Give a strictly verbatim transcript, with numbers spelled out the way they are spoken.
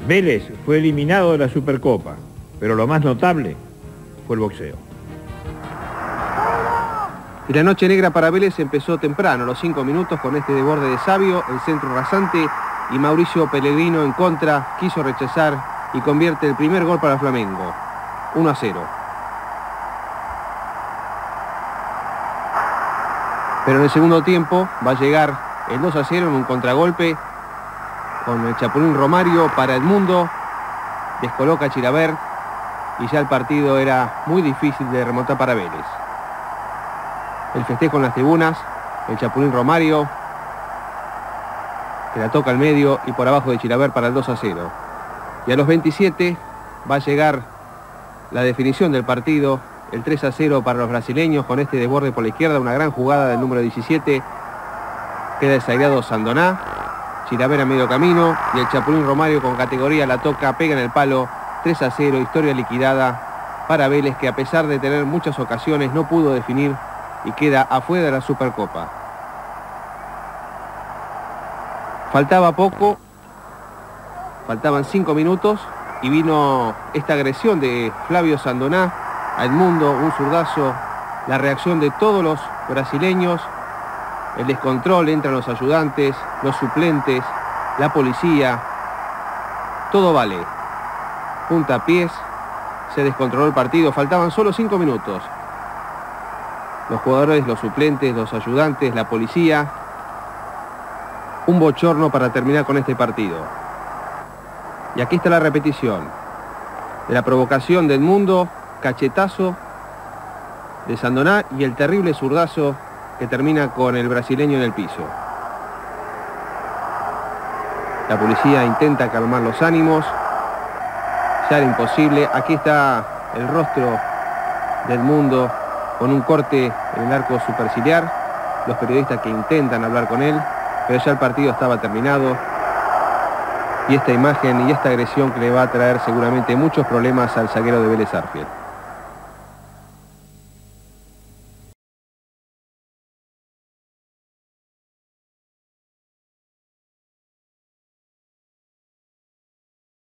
Vélez fue eliminado de la Supercopa, pero lo más notable fue el boxeo. Y la noche negra para Vélez empezó temprano, a los cinco minutos, con este desborde de Sabio, el centro rasante, y Mauricio Pellegrino en contra, quiso rechazar y convierte el primer gol para Flamengo, uno a cero. Pero en el segundo tiempo va a llegar el dos a cero en un contragolpe con el Chapulín Romario para Edmundo, descoloca a Chilavert y ya el partido era muy difícil de remontar para Vélez. El festejo en las tribunas, el Chapulín Romario, que la toca al medio y por abajo de Chilavert para el dos a cero. Y a los veintisiete va a llegar la definición del partido, el tres a cero para los brasileños con este desborde por la izquierda, una gran jugada del número diecisiete, queda desairado Sandoná, Chilavert a medio camino y el Chapulín Romario con categoría la toca, pega en el palo, tres a cero, historia liquidada para Vélez, que a pesar de tener muchas ocasiones no pudo definir y queda afuera de la Supercopa. Faltaba poco, faltaban cinco minutos y vino esta agresión de Flavio Sandoná a Edmundo, un zurdazo, la reacción de todos los brasileños, el descontrol, entran los ayudantes, los suplentes, la policía, todo vale. Puntapiés, se descontroló el partido, faltaban solo cinco minutos. Los jugadores, los suplentes, los ayudantes, la policía. Un bochorno para terminar con este partido. Y aquí está la repetición de la provocación de Edmundo, cachetazo de Sandoná y el terrible zurdazo que termina con el brasileño en el piso. La policía intenta calmar los ánimos. Ya era imposible. Aquí está el rostro de Edmundo con un corte en el arco superciliar, los periodistas que intentan hablar con él, pero ya el partido estaba terminado, y esta imagen y esta agresión que le va a traer seguramente muchos problemas al zaguero de Vélez Sarsfield.